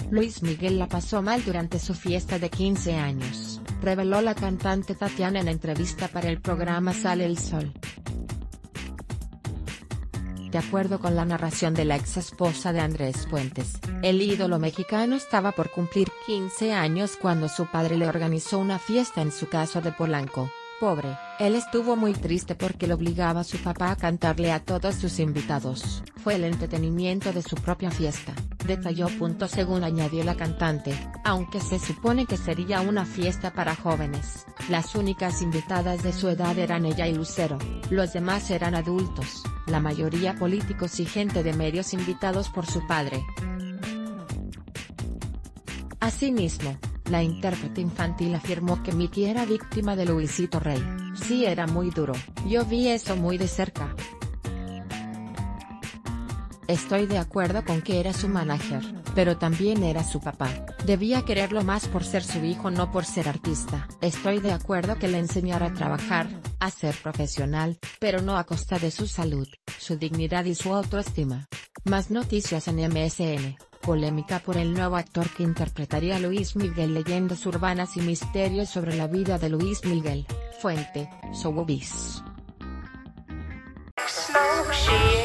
Luis Miguel la pasó mal durante su fiesta de 15 años, reveló la cantante Tatiana en entrevista para el programa Sale el Sol. De acuerdo con la narración de la ex esposa de Andrés Puentes, el ídolo mexicano estaba por cumplir 15 años cuando su padre le organizó una fiesta en su casa de Polanco. Pobre, él estuvo muy triste porque le obligaba a su papá a cantarle a todos sus invitados. Fue el entretenimiento de su propia fiesta, detalló. Según añadió la cantante, aunque se supone que sería una fiesta para jóvenes, las únicas invitadas de su edad eran ella y Lucero, los demás eran adultos, la mayoría políticos y gente de medios invitados por su padre. Asimismo, la intérprete infantil afirmó que Miki era víctima de Luisito Rey. Sí, era muy duro, yo vi eso muy de cerca. Estoy de acuerdo con que era su manager, pero también era su papá, debía quererlo más por ser su hijo, no por ser artista. Estoy de acuerdo que le enseñara a trabajar, a ser profesional, pero no a costa de su salud, su dignidad y su autoestima. Más noticias en MSN. Polémica por el nuevo actor que interpretaría a Luis Miguel. Leyendas urbanas y misterios sobre la vida de Luis Miguel. Fuente: Showbiz.